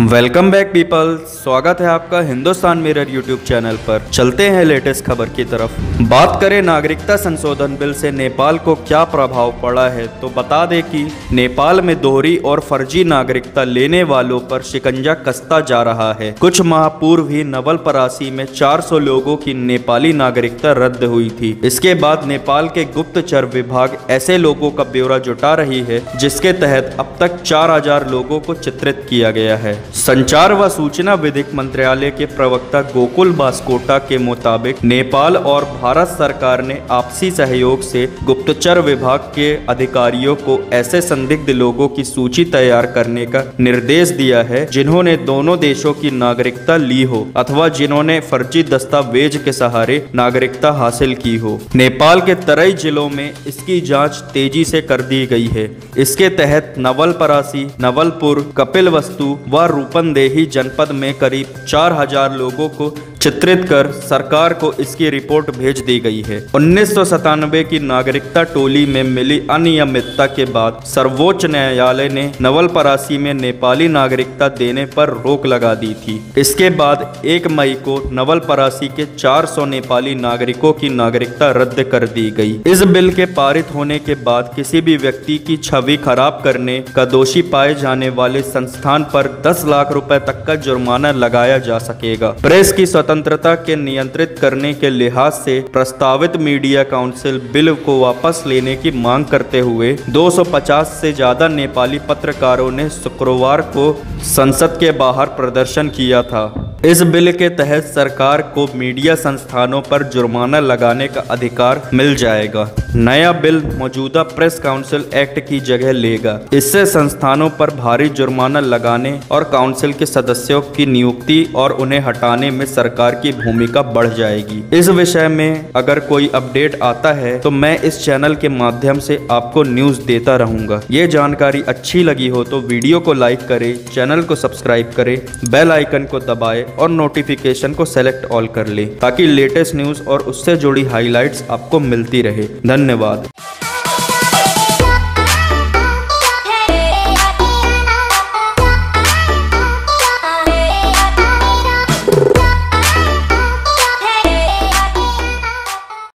Welcome back people, स्वागत है आपका हिंदुस्तान मिरर यूट्यूब चैनल पर। चलते हैं लेटेस्ट खबर की तरफ। बात करें नागरिकता संशोधन बिल से नेपाल को क्या प्रभाव पड़ा है, तो बता दें कि नेपाल में दोहरी और फर्जी नागरिकता लेने वालों पर शिकंजा कसता जा रहा है। कुछ माह पूर्व ही नवलपरासी में 400 लोगों की नेपाली नागरिकता रद्द हुई थी। इसके बाद नेपाल के गुप्तचर विभाग ऐसे लोगों का ब्यौरा जुटा रही है जिसके तहत अब तक 4000 लोगों को चित्रित किया गया है। संचार व सूचना विधिक मंत्रालय के प्रवक्ता गोकुल बास्कोटा के मुताबिक नेपाल और भारत सरकार ने आपसी सहयोग से गुप्तचर विभाग के अधिकारियों को ऐसे संदिग्ध लोगों की सूची तैयार करने का निर्देश दिया है जिन्होंने दोनों देशों की नागरिकता ली हो अथवा जिन्होंने फर्जी दस्तावेज के सहारे नागरिकता हासिल की हो। नेपाल के तराई जिलों में इसकी जांच तेजी से कर दी गई है। इसके तहत नवलपरासी, नवलपुर, कपिलवस्तु व रूपंदेही जनपद में करीब 4000 लोगों को चित्रित कर सरकार को इसकी रिपोर्ट भेज दी गई है। 1997 की नागरिकता टोली में मिली अनियमितता के बाद सर्वोच्च न्यायालय ने नवलपरासी में नेपाली नागरिकता देने पर रोक लगा दी थी। इसके बाद 1 मई को नवलपरासी के 400 नेपाली नागरिकों की नागरिकता रद्द कर दी गई। इस बिल के पारित होने के बाद किसी भी व्यक्ति की छवि खराब करने का दोषी पाए जाने वाले संस्थान पर 10 लाख रुपए तक का जुर्माना लगाया जा सकेगा। प्रेस की स्वतंत्रता के नियंत्रित करने के लिहाज से प्रस्तावित मीडिया काउंसिल बिल को वापस लेने की मांग करते हुए 250 से ज्यादा नेपाली पत्रकारों ने शुक्रवार को संसद के बाहर प्रदर्शन किया था। इस बिल के तहत सरकार को मीडिया संस्थानों पर जुर्माना लगाने का अधिकार मिल जाएगा। नया बिल मौजूदा प्रेस काउंसिल एक्ट की जगह लेगा। इससे संस्थानों पर भारी जुर्माना लगाने और काउंसिल के सदस्यों की नियुक्ति और उन्हें हटाने में सरकार की भूमिका बढ़ जाएगी। इस विषय में अगर कोई अपडेट आता है तो मैं इस चैनल के माध्यम से आपको न्यूज देता रहूंगा। ये जानकारी अच्छी लगी हो तो वीडियो को लाइक करें, चैनल को सब्सक्राइब करें, बेल आइकन को दबाएं और नोटिफिकेशन को सेलेक्ट ऑल कर लें ताकि लेटेस्ट न्यूज और उससे जुड़ी हाइलाइट्स आपको मिलती रहे। धन्यवाद।